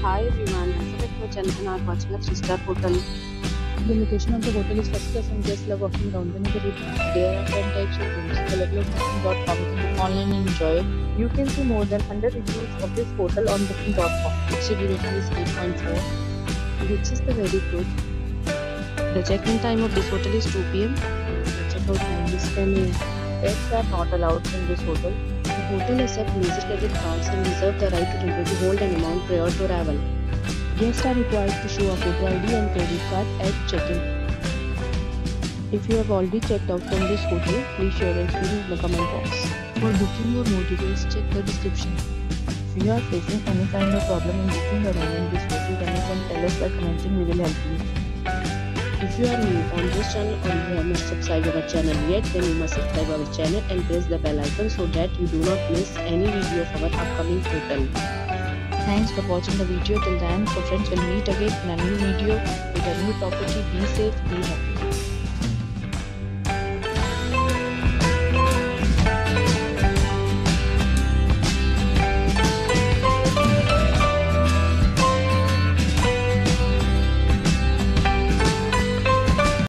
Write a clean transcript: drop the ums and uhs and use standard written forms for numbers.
Hi everyone, welcome back to our channel and are watching a 3-star hotel. The location of the hotel is first class and guests love walking around the neighborhood. There are 10 types of rooms available on booking.com. You can book online and enjoy it. You can see more than 100 reviews of this hotel on booking.com. Its review rating is 8.4, which is very good. The check-in time of this hotel is 2 p.m. The checkout time is 10 a.m. Pets are not allowed in this hotel. The hotel accepts major credit cards and reserves the right to temporarily hold an amount prior to arrival. Guests are required to show a photo ID and credit card at check-in. If you have already checked out from this hotel, please share your experience in the comment box. For booking or more details, check the description. If you are facing any kind of problem in booking a room in this hotel, then you can tell us by commenting. We will help you. If you are new on this channel or you have not subscribed our channel yet, then you must subscribe our channel and press the bell icon so that you do not miss any video of our upcoming hotel. Thanks for watching the video till the end. So friends, will meet again in a new video with a new property. Be safe, be happy.